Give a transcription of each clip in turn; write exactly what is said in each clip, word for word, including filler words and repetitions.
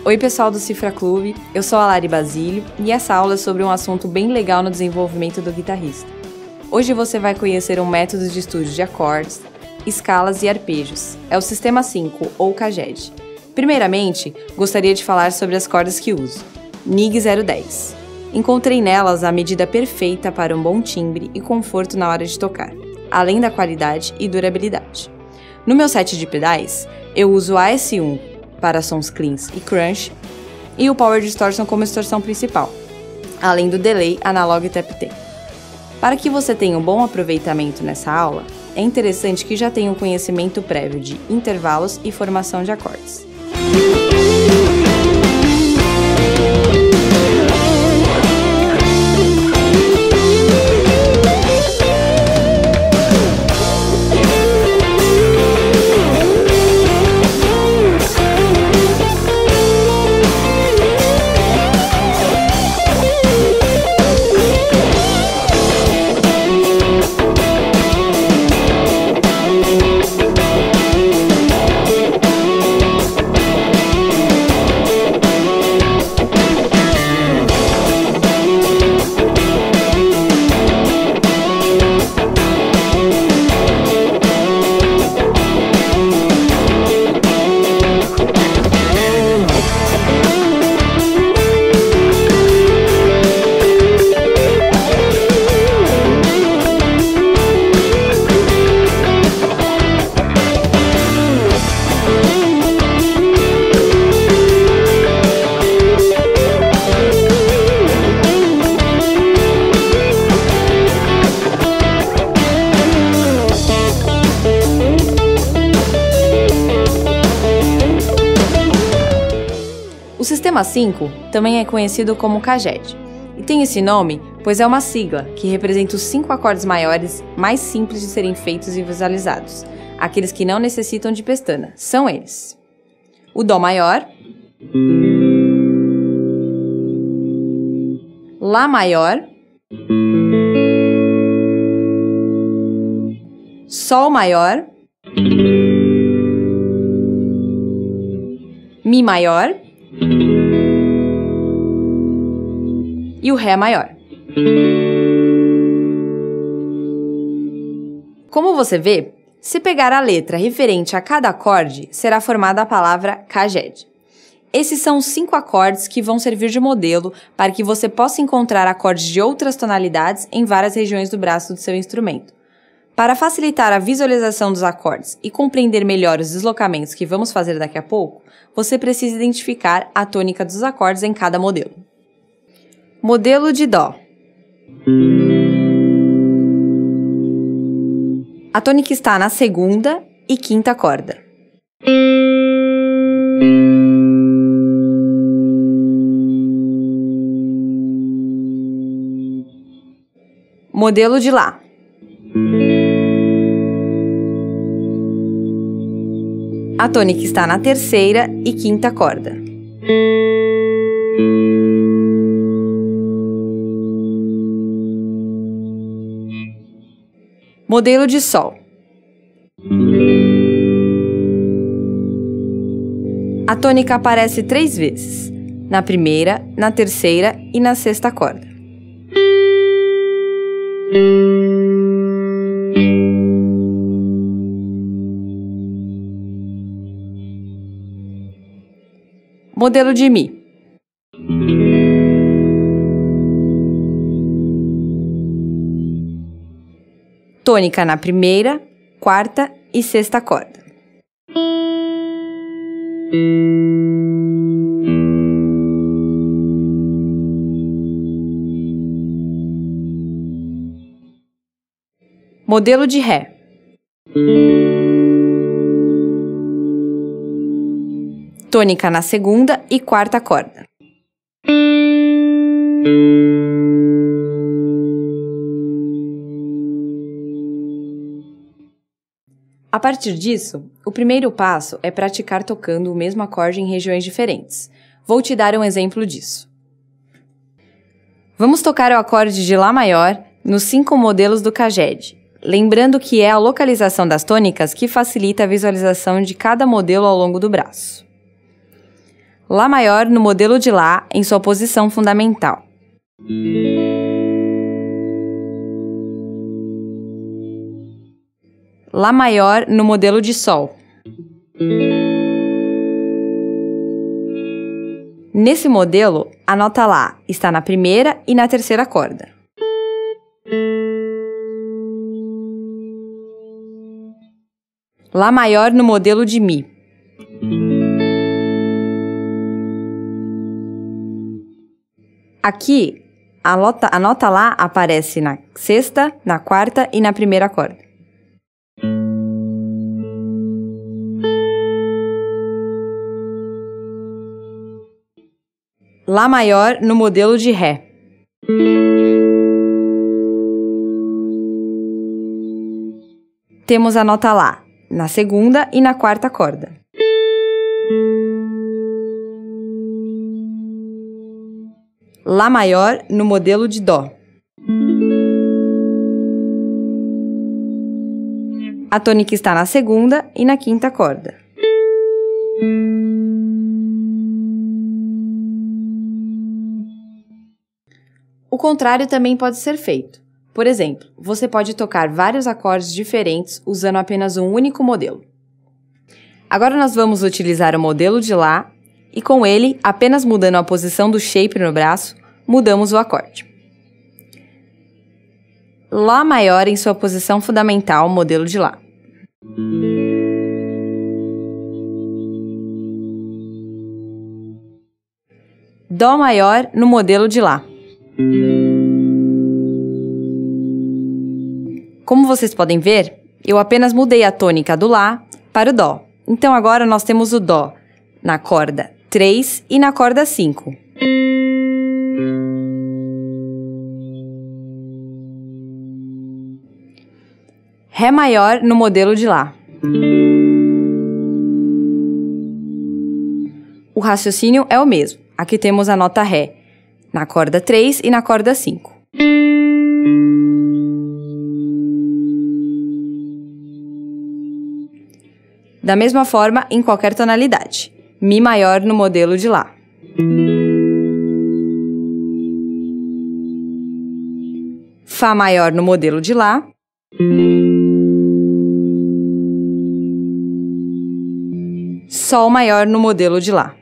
Oi pessoal do Cifra Clube, eu sou a Lari Basílio e essa aula é sobre um assunto bem legal no desenvolvimento do guitarrista. Hoje você vai conhecer um método de estudo de acordes, escalas e arpejos. É o Sistema cinco, ou C A G E D. Primeiramente, gostaria de falar sobre as cordas que uso. N I G zero dez. Encontrei nelas a medida perfeita para um bom timbre e conforto na hora de tocar, além da qualidade e durabilidade. No meu set de pedais, eu uso A S um para sons cleans e crunch e o Power Distortion como distorção principal, além do delay, analog e tap tempo. Para que você tenha um bom aproveitamento nessa aula, é interessante que já tenha um conhecimento prévio de intervalos e formação de acordes. O Sistema cinco também é conhecido como C A G E D, e tem esse nome pois é uma sigla que representa os cinco acordes maiores mais simples de serem feitos e visualizados, aqueles que não necessitam de pestana, são eles: o Dó maior, Lá maior, Sol maior, Mi maior e o Ré maior. Como você vê, se pegar a letra referente a cada acorde, será formada a palavra C A G E D. Esses são os cinco acordes que vão servir de modelo para que você possa encontrar acordes de outras tonalidades em várias regiões do braço do seu instrumento. Para facilitar a visualização dos acordes e compreender melhor os deslocamentos que vamos fazer daqui a pouco, você precisa identificar a tônica dos acordes em cada modelo. Modelo de Dó. A tônica está na segunda e quinta corda. Modelo de Lá. A tônica está na terceira e quinta corda. Modelo de Sol. A tônica aparece três vezes, na primeira, na terceira e na sexta corda. Modelo de Mi. Tônica na primeira, quarta e sexta corda. Modelo de Ré. Tônica na segunda e quarta corda. A partir disso, o primeiro passo é praticar tocando o mesmo acorde em regiões diferentes. Vou te dar um exemplo disso. Vamos tocar o acorde de Lá maior nos cinco modelos do C A G E D, lembrando que é a localização das tônicas que facilita a visualização de cada modelo ao longo do braço. Lá maior no modelo de Lá em sua posição fundamental. Lá maior no modelo de Sol. Nesse modelo, a nota Lá está na primeira e na terceira corda. Lá maior no modelo de Mi. Aqui, a nota, a nota Lá aparece na sexta, na quarta e na primeira corda. Lá maior no modelo de Ré. Temos a nota Lá na segunda e na quarta corda. Lá maior no modelo de Dó. A tônica está na segunda e na quinta corda. O contrário também pode ser feito. Por exemplo, você pode tocar vários acordes diferentes usando apenas um único modelo. Agora nós vamos utilizar o modelo de Lá e com ele, apenas mudando a posição do shape no braço, mudamos o acorde. Lá maior em sua posição fundamental, modelo de Lá. Dó maior no modelo de Lá. Como vocês podem ver, eu apenas mudei a tônica do Lá para o Dó. Então agora nós temos o Dó na corda três e na corda cinco. Ré maior no modelo de Lá. O raciocínio é o mesmo. Aqui temos a nota Ré na corda três e na corda cinco. Da mesma forma, em qualquer tonalidade. Mi maior no modelo de Lá. Fá maior no modelo de Lá. Sol maior no modelo de Lá.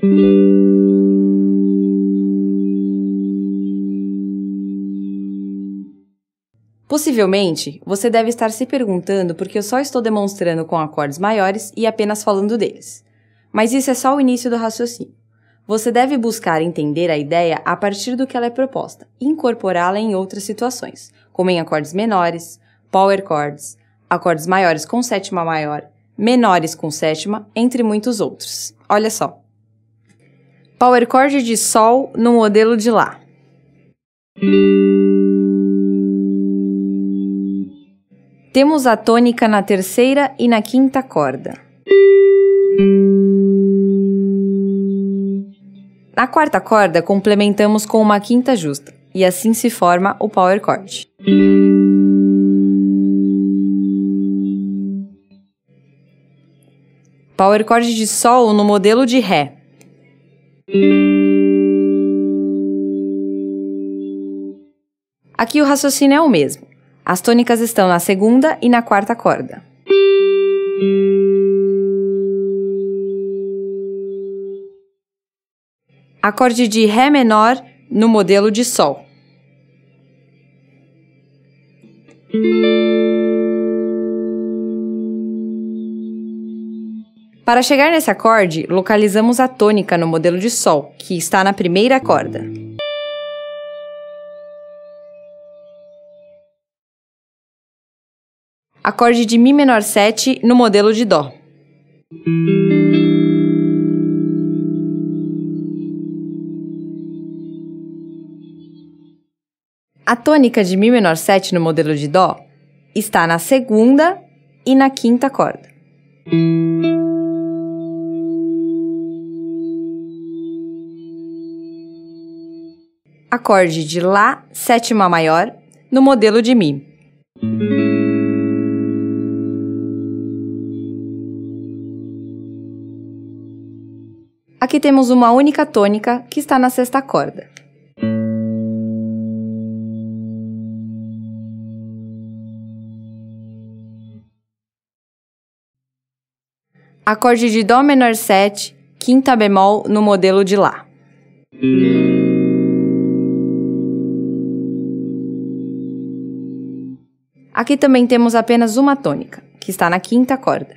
Possivelmente, você deve estar se perguntando por que eu só estou demonstrando com acordes maiores e apenas falando deles. Mas isso é só o início do raciocínio. Você deve buscar entender a ideia a partir do que ela é proposta e incorporá-la em outras situações, como em acordes menores, power chords, acordes maiores com sétima maior, menores com sétima, entre muitos outros. Olha só. Power chord de Sol no modelo de Lá. Temos a tônica na terceira e na quinta corda. Na quarta corda, complementamos com uma quinta justa, e assim se forma o power chord. Power chord de Sol no modelo de Ré. Aqui o raciocínio é o mesmo. As tônicas estão na segunda e na quarta corda. Acorde de Ré menor no modelo de Sol. Para chegar nesse acorde, localizamos a tônica no modelo de Sol, que está na primeira corda. Acorde de Mi menor sete no modelo de Dó. A tônica de Mi menor sete no modelo de Dó está na segunda e na quinta corda. Acorde de Lá sétima maior no modelo de Mi. Aqui temos uma única tônica que está na sexta corda. Acorde de Dó menor sete, quinta bemol no modelo de Lá. Aqui também temos apenas uma tônica, que está na quinta corda.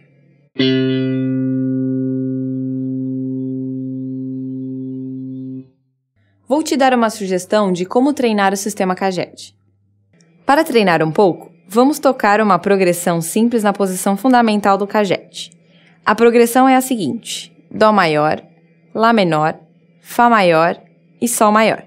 Vou te dar uma sugestão de como treinar o sistema Kaged. Para treinar um pouco, vamos tocar uma progressão simples na posição fundamental do Kaged. A progressão é a seguinte: Dó maior, Lá menor, Fá maior e Sol maior.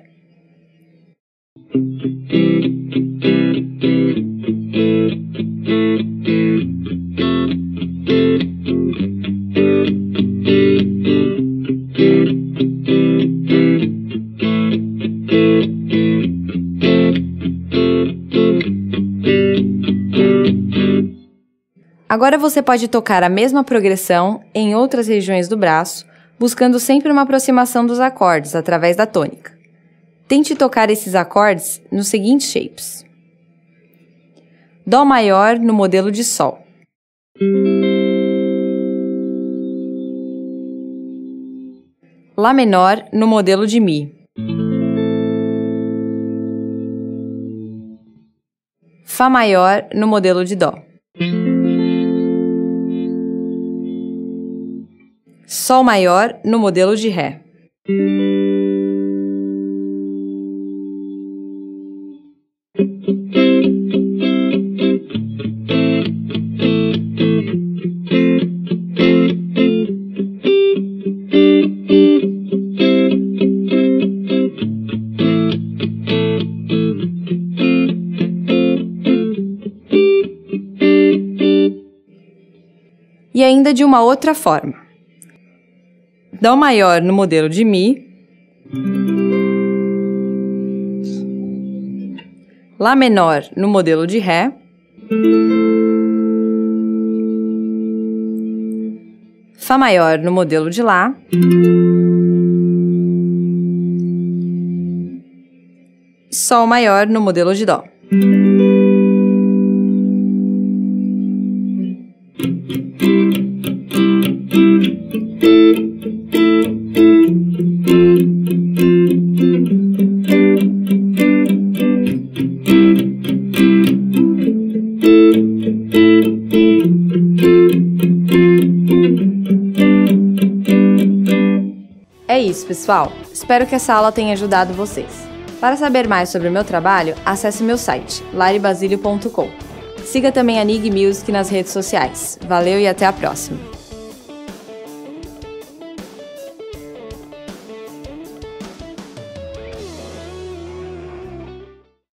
Agora você pode tocar a mesma progressão em outras regiões do braço, buscando sempre uma aproximação dos acordes através da tônica. Tente tocar esses acordes nos seguintes shapes: Dó maior no modelo de Sol, Lá menor no modelo de Mi, Fá maior no modelo de Dó, Sol maior no modelo de Ré. E ainda de uma outra forma: Dó maior no modelo de Mi, Lá menor no modelo de Ré, Fá maior no modelo de Lá, Sol maior no modelo de Dó. É isso, pessoal! Espero que essa aula tenha ajudado vocês. Para saber mais sobre o meu trabalho, acesse meu site, lari basilio ponto com. Siga também a Nig Music nas redes sociais. Valeu e até a próxima!